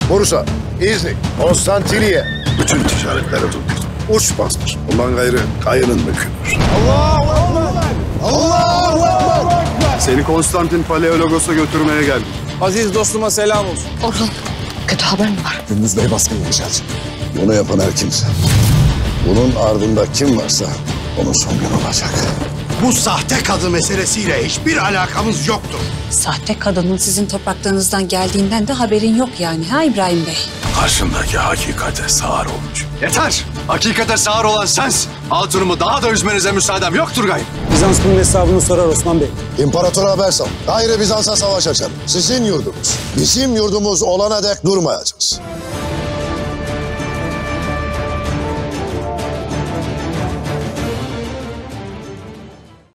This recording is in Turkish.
Bursa, İznik, Konstantiniye. Bütün ticaretleri durdurdum. Uç bastır. Ondan gayrı kayının mümkündür. Allahu Ekber! Allahu Ekber! Seni Konstantin Paleologos'a götürmeye geldim. Aziz dostuma selam olsun. Orhan, kötü haber mi var? Gündüz Bey baskın yapacağız. Bunu yapan her kimse. Bunun ardında kim varsa onun son günü olacak. Bu sahte kadı meselesiyle hiçbir alakamız yoktur. Sahte kadının sizin topraklarınızdan geldiğinden de haberin yok yani ha İbrahim Bey? Karşındaki hakikate sağır olmuş. Yeter! Hakikate sağır olan sensin. Hatunumu daha da üzmenize müsaadem yoktur gayrı. Bizans bunun hesabını sorar Osman Bey. İmparatora haber sal. Gayrı Bizans'a savaş açalım. Sizin yurdumuz. Bizim yurdumuz olana dek durmayacağız.